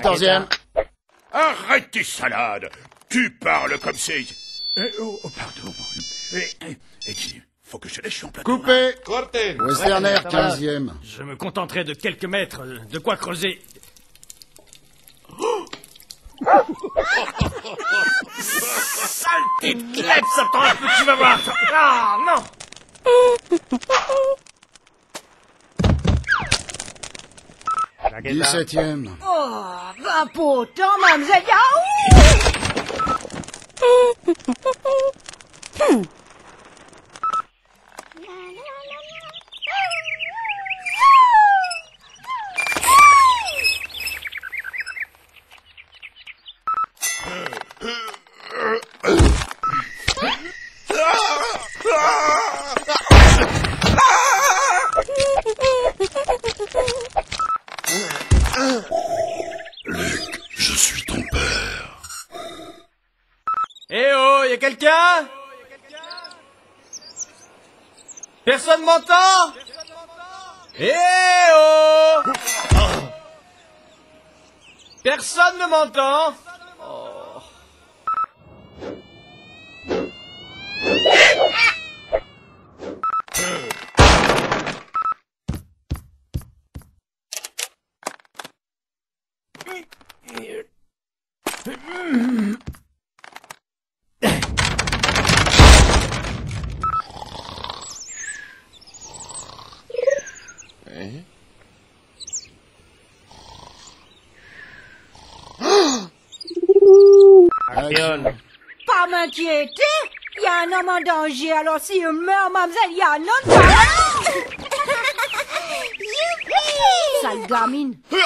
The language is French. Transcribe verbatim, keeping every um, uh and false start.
quatorzième. Arrête tes salades. Tu parles comme c'est... Eh, oh, oh, pardon. Eh, eh, eh, dis, faut que je te laisse en plateau. Coupé. Corte. Westerner, quinzième. Je me contenterai de quelques mètres, de quoi creuser. Saleté de clèpe, ça t'en un peu, tu vas voir. Ah, non. dix-septième. Oh, va pourtant, mademoiselle Yahoo! Luc, je suis ton père. Eh oh, y'a quelqu'un? Personne m'entend? Eh oh! Personne ne m'entend? Oh. Pas m'inquiéter, il y a un homme en danger, alors si il meurt, mademoiselle, il y a un autre. Youpi! Sale gamine.